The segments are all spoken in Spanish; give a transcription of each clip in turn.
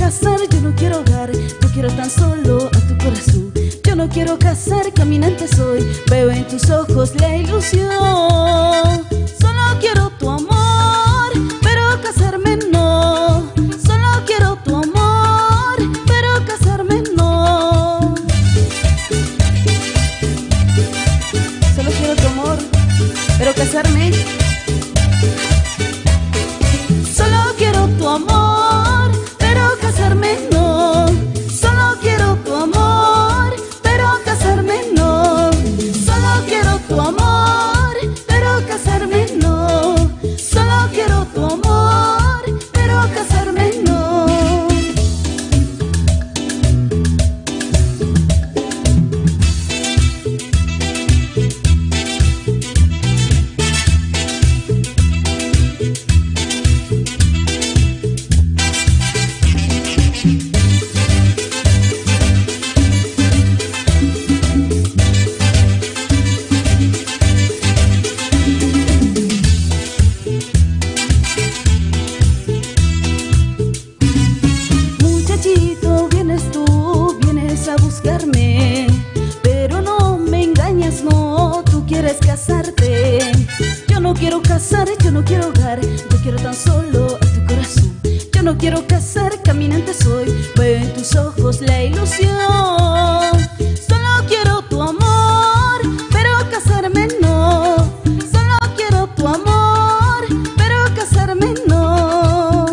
casar, yo no quiero hogar, no quiero tan solo a tu corazón. Yo no quiero casar, caminante soy, veo en tus ojos la ilusión. Solo quiero tu amor, pero casarme no. Solo quiero tu amor, pero casarme no. Solo quiero tu amor, pero casarme. Solo quiero tu amor, pero casarme no. Solo quiero tu amor, pero casarme no. Solo quiero tu amor, pero casarme no. Solo quiero tu amor, pero casarme no. Muchachito, vienes tú, vienes a buscarme, pero no me engañas, no, tú quieres casarte. Yo no quiero casar, yo no quiero hogar, yo quiero tan solo a tu corazón. Yo no quiero casar, caminante soy, veo en tus ojos la ilusión. Solo quiero tu amor, pero casarme no. Solo quiero tu amor, pero casarme no.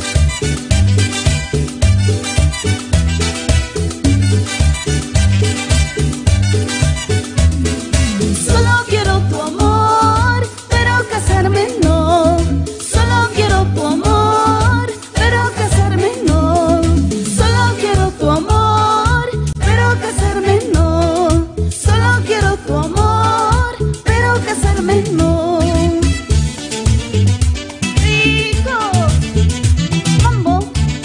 Solo quiero tu amor, pero casarme no. Solo quiero tu amor, pero casarme no. Solo quiero tu amor, pero casarme no. Solo quiero tu amor, pero casarme no. Rico, mambo.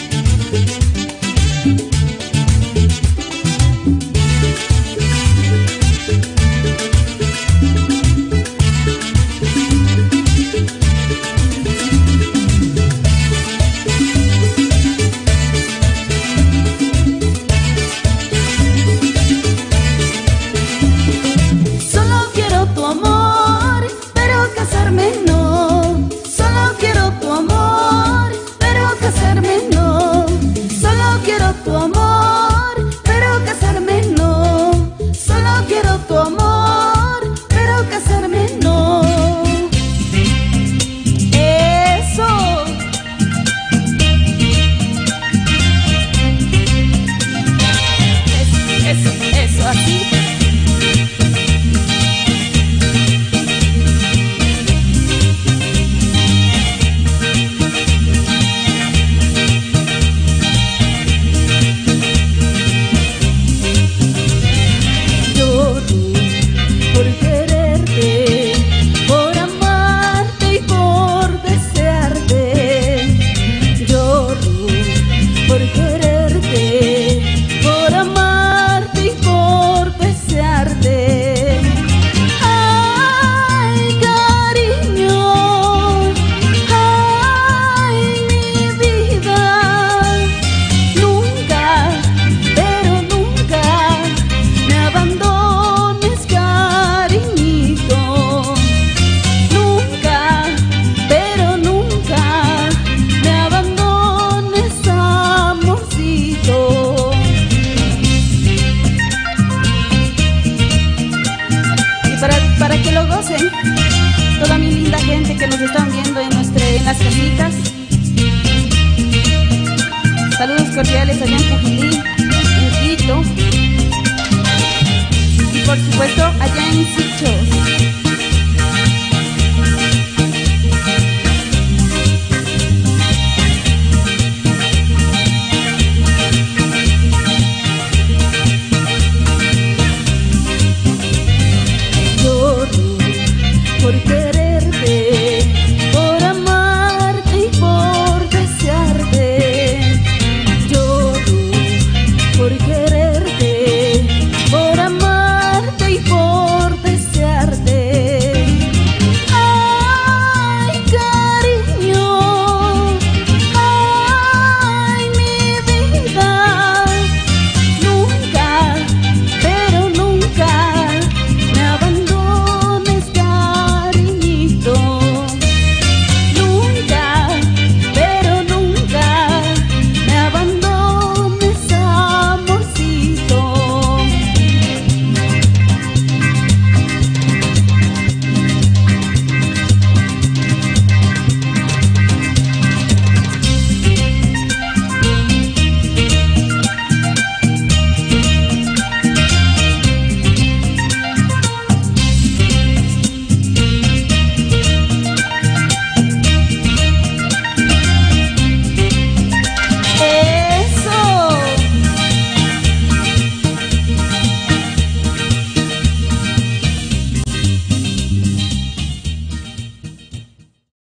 Solo quiero tu amor, pero casarme no. Solo quiero tu amor, pero casarme no. Solo quiero tu amor, pero casarme no. Solo quiero tu amor, pero casarme no. Eso. Eso, así. Lloro por quererte, por amarte y por desearte. Lloro por quererte, por amarte y por desearte. Ay, cariño, ay, mi vida. Nunca, pero nunca me abandones, cariñito. Nunca, pero nunca me abandones, amorcito. Y para que lo gocen, toda mi linda gente que nos están viendo en las casitas. Saludos cordiales allá en Pujilí, en Quito. Y por supuesto allá en Sichos. Lloro por querer